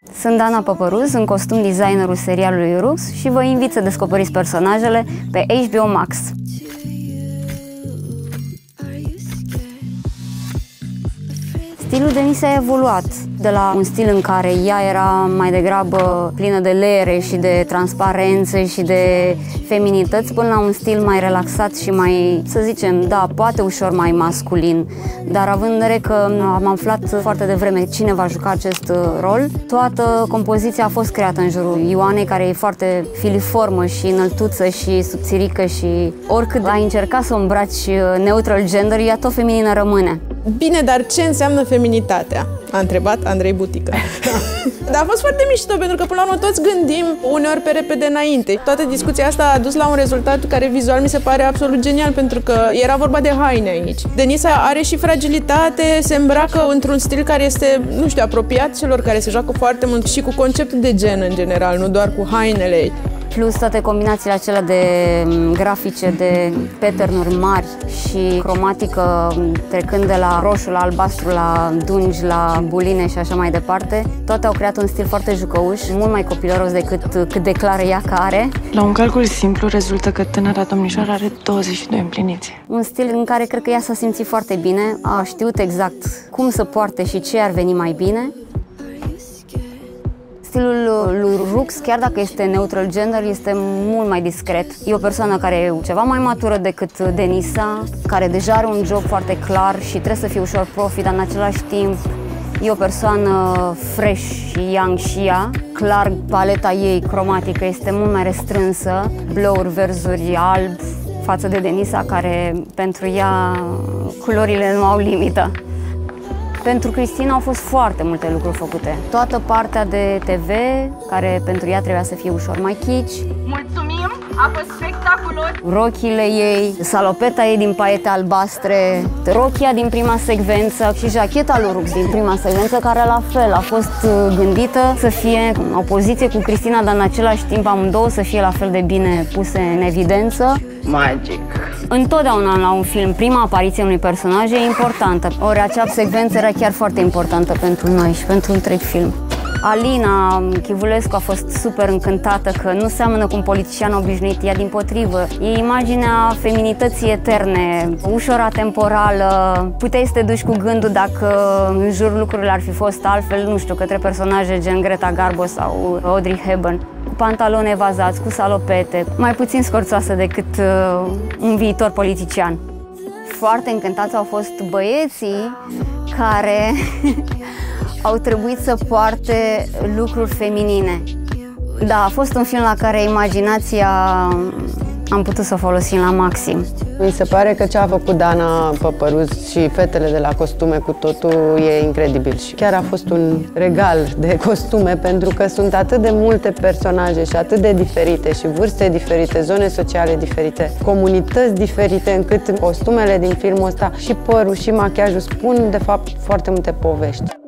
Sunt Dana Păpăruz, în costum designerul serialului Rux și vă invit să descoperiți personajele pe HBO Max. Stilul Denisa a evoluat de la un stil în care ea era mai degrabă plină de leere și de transparențe și de feminități, până la un stil mai relaxat și mai, să zicem, da, poate ușor mai masculin. Dar având în vedere că am aflat foarte devreme cine va juca acest rol, toată compoziția a fost creată în jurul Ioanei, care e foarte filiformă și înăltuță și subțirică și oricât ai încerca să o îmbraci neutral gender, ea tot feminină rămâne. Bine, dar ce înseamnă feminitatea? A întrebat Andrei Butică. Dar a fost foarte mișto, pentru că până la urmă toți gândim uneori pe repede înainte. Toată discuția asta a dus la un rezultat care vizual mi se pare absolut genial, pentru că era vorba de haine aici. Denisa are și fragilitate, se îmbracă într-un stil care este, nu știu, apropiat celor care se joacă foarte mult și cu conceptul de gen în general, nu doar cu hainele ei. Plus toate combinațiile acelea de grafice, de pattern-uri mari și cromatică, trecând de la roșu la albastru, la dungi, la buline și așa mai departe, toate au creat un stil foarte jucăuș, mult mai copilăros decât cât declară ea că are. La un calcul simplu rezultă că tânăra domnișoară are 22 împliniți. Un stil în care cred că ea s-a simțit foarte bine, a știut exact cum să poarte și ce ar veni mai bine. Stilul lui Rux, chiar dacă este neutral gender, este mult mai discret. E o persoană care e ceva mai matură decât Denisa, care deja are un job foarte clar și trebuie să fie ușor profi, dar în același timp e o persoană fresh și young și ea. Clar, paleta ei cromatică este mult mai restrânsă, blăuri, verzuri, alb, față de Denisa, care pentru ea culorile nu au limită. Pentru Cristina au fost foarte multe lucruri făcute. Toată partea de TV, care pentru ea trebuia să fie ușor mai kitsch. Mulțumim, a fost spectaculos! Rochile ei, salopeta ei din paiete albastre, rochia din prima secvență și jacheta lui Rux din prima secvență, care la fel a fost gândită să fie în opoziție cu Cristina, dar în același timp amândouă să fie la fel de bine puse în evidență. Magic! Întotdeauna la un film, prima apariție unui personaj e importantă. Ori acea secvență era chiar foarte importantă pentru noi și pentru întreg film. Alina Chivulescu a fost super încântată că nu seamănă cu un politician obișnuit, ea dimpotrivă. E imaginea feminității eterne, ușor atemporală. Puteai să te duci cu gândul dacă în jur lucrurile ar fi fost altfel, nu știu, către personaje gen Greta Garbo sau Audrey Hepburn. Cu pantaloni evazați, cu salopete, mai puțin scorțoasă decât un viitor politician. Foarte încântați au fost băieții care au trebuit să poarte lucruri feminine. Da, a fost un film la care imaginația am putut să o folosim la maxim. Mi se pare că ce a făcut Dana Păpăruz și fetele de la costume cu totul e incredibil și chiar a fost un regal de costume, pentru că sunt atât de multe personaje și atât de diferite și vârste diferite, zone sociale diferite, comunități diferite, încât costumele din filmul ăsta și părul și machiajul spun de fapt foarte multe povești.